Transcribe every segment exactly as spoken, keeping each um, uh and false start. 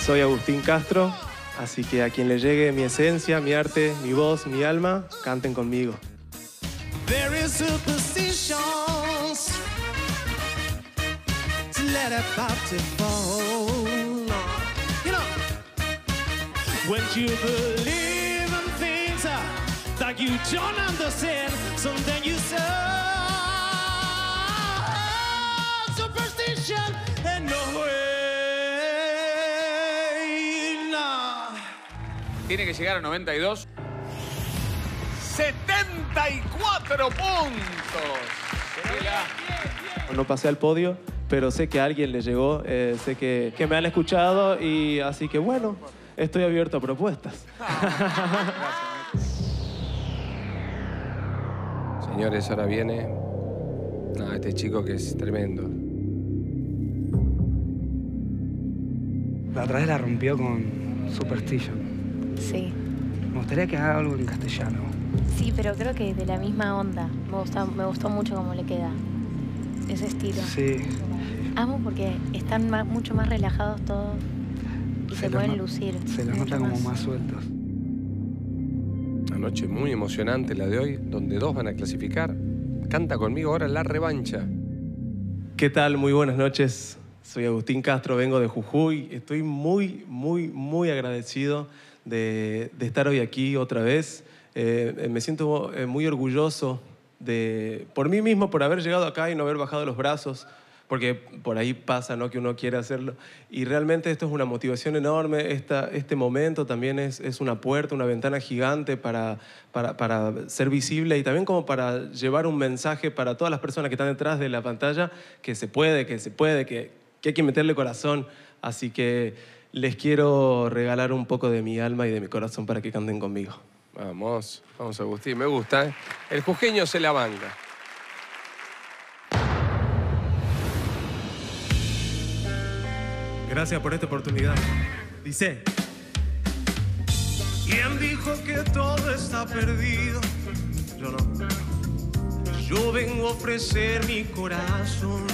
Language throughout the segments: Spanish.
Soy Agustín Castro, así que a quien le llegue mi esencia, mi arte, mi voz, mi alma, canten conmigo. There is superstitions to let a party fall. You know, when you believe in things uh, that you don't understand, something you say superstition and no way, no. Tiene que llegar a noventa y dos. setenta y cuatro puntos. No pasé al podio, pero sé que a alguien le llegó, eh, sé que, que me han escuchado y así que bueno, estoy abierto a propuestas. Señores, ahora viene no, este chico que es tremendo. La otra vez la rompió con Superstition. Sí. Me gustaría que haga algo en castellano. Sí, pero creo que de la misma onda. Me gusta, me gustó mucho cómo le queda ese estilo. Sí. Amo porque están más, mucho más relajados todos y se, se pueden no, lucir. Se los nota como más sueltos. Una noche muy emocionante la de hoy, donde dos van a clasificar. Canta conmigo ahora la revancha. ¿Qué tal? Muy buenas noches. Soy Agustín Castro, vengo de Jujuy. Estoy muy, muy, muy agradecido de, de estar hoy aquí otra vez. Eh, me siento eh, muy orgulloso de, por mí mismo, por haber llegado acá y no haber bajado los brazos, porque por ahí pasa, ¿no?, que uno quiere hacerlo. Y realmente esto es una motivación enorme. Esta, este momento también es, es una puerta, una ventana gigante para, para, para ser visible y también como para llevar un mensaje para todas las personas que están detrás de la pantalla, que se puede, que se puede, que, que hay que meterle corazón. Así que les quiero regalar un poco de mi alma y de mi corazón para que canten conmigo. Vamos, vamos Agustín, me gusta, ¿eh? El jujeño se la banca. Gracias por esta oportunidad. Dice: ¿quién dijo que todo está perdido? Yo no. Yo vengo a ofrecer mi corazón.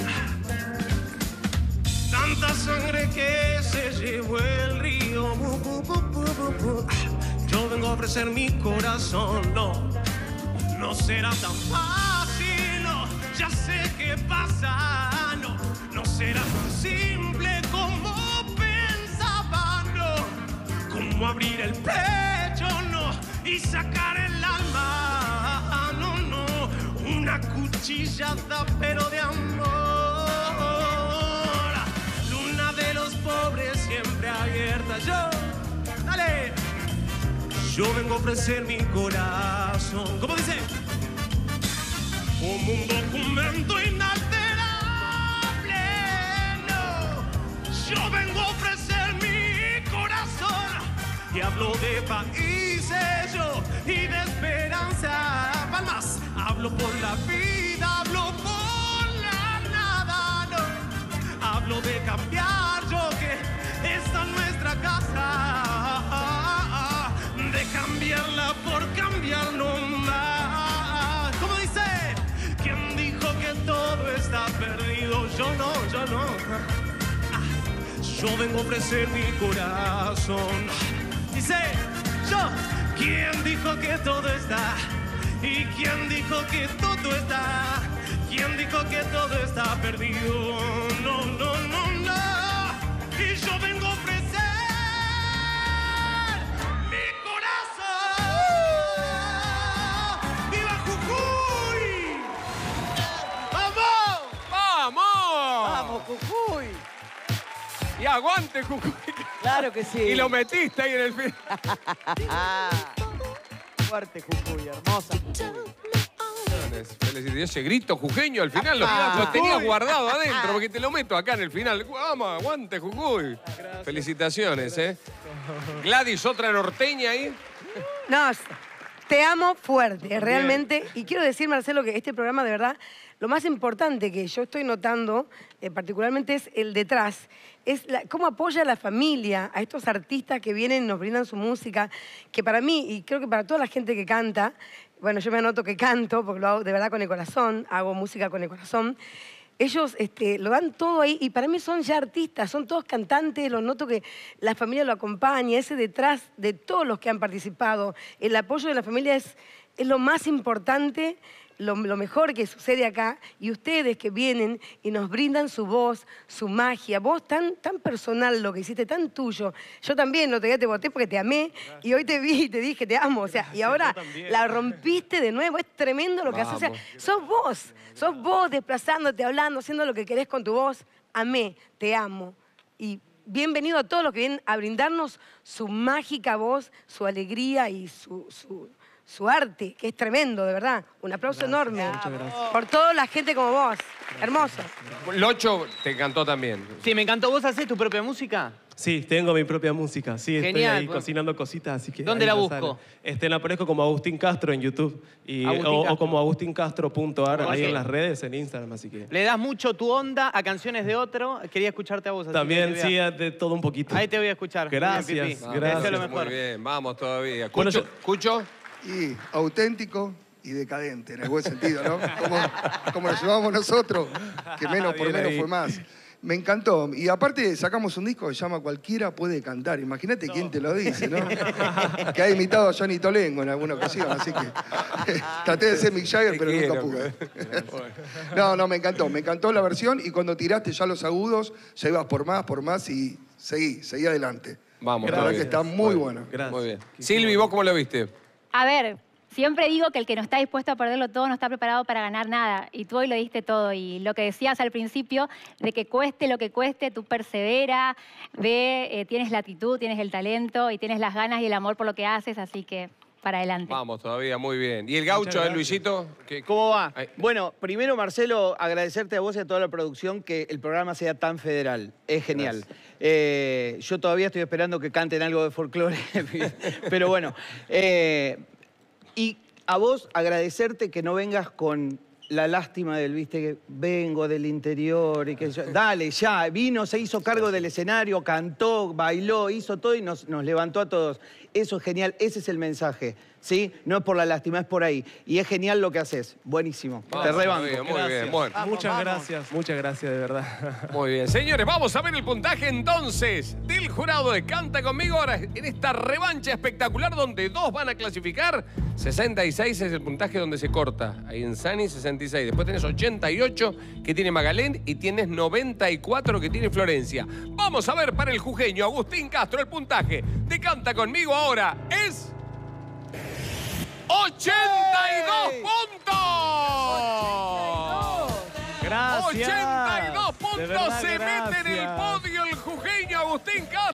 Tanta sangre que se llevó el río. Yo vengo a ofrecer mi corazón. No, no será tan fácil. No, ya sé qué pasa. No, no será tan simple como pensaba. No, como abrir el pecho. No, y sacar el alma. No, no, una cuchillada pero de amor. Luna de los pobres siempre abierta. Yo, dale. Yo vengo a ofrecer mi corazón. ¿Cómo dice? Como un documento inalterable. No. Yo vengo a ofrecer mi corazón. Y hablo de países yo y de esperanza. Palmas. Hablo por la vida, hablo por la nada. No. Hablo de cambiar yo que esta es nuestra casa. De cambiarla por cambiar no más. ¿Cómo dice? ¿Quién dijo que todo está perdido? Yo no, yo no. Ah, yo vengo a ofrecer mi corazón. Dice, yo. ¿Quién dijo que todo está? ¿Y quién dijo que todo está? ¿Quién dijo que todo está perdido? No, no, no, no. Y yo vengo a ofrecer Jujuy. Y aguante, Jujuy. Claro que sí. Y lo metiste ahí en el fin. Fuerte, Jujuy, hermosa Jujuy. Felicidades. Ese grito jujeño al final lo, lo tenías guardado adentro porque te lo meto acá en el final. Vamos, aguante, Jujuy. Gracias. Felicitaciones, ¿eh? Gladys, otra norteña ahí. No, te amo fuerte, realmente. Y quiero decir, Marcelo, que este programa, de verdad, lo más importante que yo estoy notando, eh, particularmente, es el detrás. Es la, cómo apoya a la familia, a estos artistas que vienen y nos brindan su música, que para mí, y creo que para toda la gente que canta, bueno, yo me anoto que canto, porque lo hago de verdad con el corazón, hago música con el corazón, ellos este, lo dan todo ahí y para mí son ya artistas, son todos cantantes, los noto que la familia lo acompaña, ese detrás de todos los que han participado. El apoyo de la familia es, es lo más importante, lo, lo mejor que sucede acá. Y ustedes que vienen y nos brindan su voz, su magia, vos tan, tan personal lo que hiciste, tan tuyo. Yo también el otro día te voté porque te amé. Gracias. Y hoy te vi y te dije te amo. O sea, gracias, y ahora la rompiste de nuevo. Es tremendo lo que haces. O sea, sos vos, sos vos desplazándote, hablando, haciendo lo que querés con tu voz. Amé, te amo. Y bienvenido a todos los que vienen a brindarnos su mágica voz, su alegría y su... su su arte, que es tremendo, de verdad. Un aplauso gracias, enorme. Muchas gracias. Por toda la gente como vos. Hermoso. Locho, te encantó también. Sí, me encantó. ¿Vos hacés tu propia música? Sí, tengo mi propia música. Sí, Genial, estoy ahí pues. cocinando cositas, así que... ¿Dónde la busco? Este, la aparezco como Agustín Castro en YouTube. Y, Agustín o, Castro. o como agustín castro punto ar, Okay. ahí en las redes, en Instagram, así que... Le das mucho tu onda a canciones de otro. Quería escucharte a vos. Así También, que te sí, voy a... de todo un poquito. Ahí te voy a escuchar. Gracias, Muy bien, Pipi. Vamos, gracias. Te deseo lo mejor. Muy bien, vamos todavía. Bueno, ¿Cucho? yo- ¿Cucho? Y auténtico y decadente, en el buen sentido, ¿no? Como, como lo llevamos nosotros, que menos por Bien menos ahí. fue más. Me encantó. Y aparte sacamos un disco que se llama Cualquiera puede cantar. Imagínate quién te lo dice, ¿no? Que ha imitado a Johnny Tolengo en alguna ocasión, así que traté de ser Mick Jagger, Te pero quiero, nunca pude. No, no, me encantó. Me encantó la versión y cuando tiraste ya los agudos, ya ibas por más, por más y seguí, seguí adelante. Vamos, La verdad todavía. que está muy bueno. Gracias. Muy bien. Silvi, ¿vos cómo lo viste? A ver, siempre digo que el que no está dispuesto a perderlo todo no está preparado para ganar nada. Y tú hoy lo diste todo. Y lo que decías al principio, de que cueste lo que cueste, tú persevera, ve, eh, tienes la actitud, tienes el talento y tienes las ganas y el amor por lo que haces, así que para adelante. Vamos todavía, muy bien. ¿Y el gaucho, eh, Luisito? ¿Qué- ¿Cómo va? Ay. Bueno, primero, Marcelo, agradecerte a vos y a toda la producción que el programa sea tan federal. Es genial. Eh, yo todavía estoy esperando que canten algo de folclore, pero bueno. Eh, y a vos agradecerte que no vengas con la lástima del, viste, que vengo del interior y que yo... Dale, ya, vino, se hizo cargo del escenario, cantó, bailó, hizo todo y nos, nos levantó a todos. Eso es genial, ese es el mensaje, ¿sí? No es por la lástima, es por ahí. Y es genial lo que haces, buenísimo. Vamos, Te rebanco. Muy bien, muy Gracias. bien. Bueno, Muchas gracias, muchas gracias, de verdad. muy bien. Señores, vamos a ver el puntaje entonces del jurado de Canta Conmigo ahora en esta revancha espectacular donde dos van a clasificar. sesenta y seis es el puntaje donde se corta. Ahí en Sani, sesenta y seis. Después tenés ochenta y ocho que tiene Magalén y tienes noventa y cuatro que tiene Florencia. Vamos a ver para el jujeño Agustín Castro el puntaje de Canta Conmigo ahora es... ¡ochenta y dos puntos! Gracias. ochenta y dos De puntos verdad, se mete en el gracias. podio el jujeño Agustín Castro.